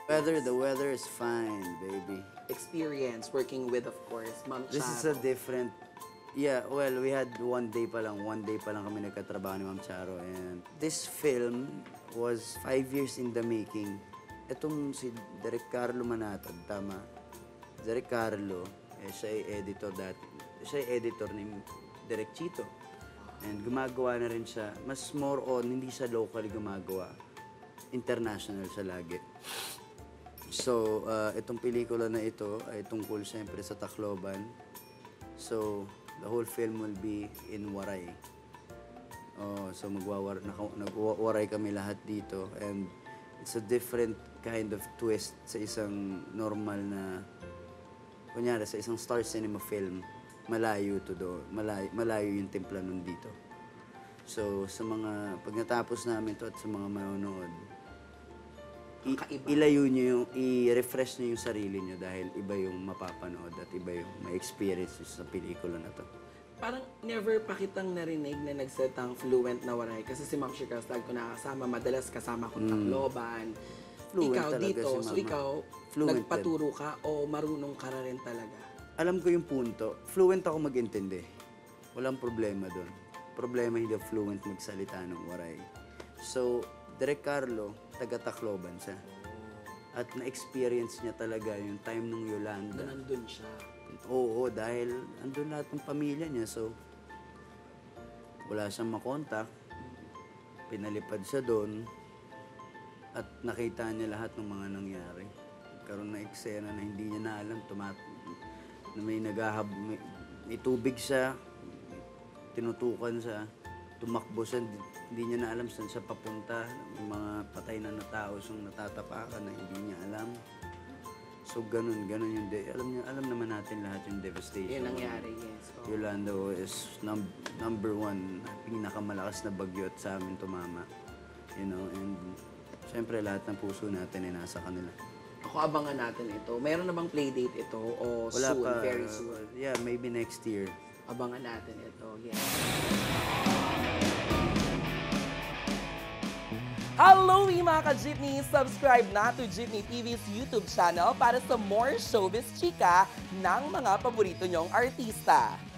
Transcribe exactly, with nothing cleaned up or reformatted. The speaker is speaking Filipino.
Weather, the weather is fine, baby. Experience working with, of course, Ma'am Charo. This is a different, yeah, well, we had one day pa lang, one day pa lang kami nagkatrabaho ni Ma'am Charo. And this film was five years in the making. Itong si Derek Carlo Manatag, tama? Derek Carlo, eh, siya ay editor dati. Siya ay editor ni Derek Chito. And gumagawa na rin siya, mas more on, hindi siya locally gumagawa. International siya lagi. So, uh, itong pelikula na ito ay tungkol siyempre sa Tacloban. So, the whole film will be in Waray. Oh, so, magwawar, nagwawaray kami lahat dito. And it's a different kind of twist sa isang normal na, kunyari, sa isang star cinema film. Malayo to do, malayo, malayo yung timpla nun dito. So, sa mga, pag natapos namin to at sa mga manonood, I, ilayo nyo yung, i-refresh nyo yung sarili nyo dahil iba yung mapapanood at iba yung may experience sa pelikula na to. Parang never pa kitang narinig na nagsalitang fluent na Waray. Kasi si Ma'am Shikars, tag ko nakasama, madalas kasama ko Tacloban. Fluent Ikaw talaga dito, si so Mama. ikaw, Fluent nagpaturo ka o marunong ka na rin talaga? Alam ko yung punto. Fluent ako mag-intindi. Walang problema doon. Problema hindi fluent magsalita ng Waray. So, Derek Carlo, taga-Tacloban siya. At na-experience niya talaga yung time nung Yolanda. Na nandun siya. Oo, dahil andun lahat ng pamilya niya. So, wala siyang makontak. Pinalipad siya doon. At nakita niya lahat ng mga nangyari. Karoon na eksena na hindi niya na alam. Tumat na may naghahab... May, may tubig siya. Tinutukan siya. Tumakbo siya. Hindi niya na alam saan siya papunta. May mga patay na na tao siyang natatapakan na hindi niya alam. So, ganun, ganun yung... De alam niya, alam naman natin lahat yung devastation. Yun nangyari, yes. Oh. Yolanda is num number one, pinakamalakas na bagyo at sa amin tumama. You know, and syempre lahat ng puso natin ay nasa kanila. Ako, abangan natin ito. Meron na bang playdate ito o Wala soon, pa, very soon? Uh, yeah, maybe next year. Abangan natin ito, yes. Hello mga ka-Jeepney! Subscribe na to Jeepney T V's YouTube channel para sa more showbiz chika ng mga paborito nyong artista.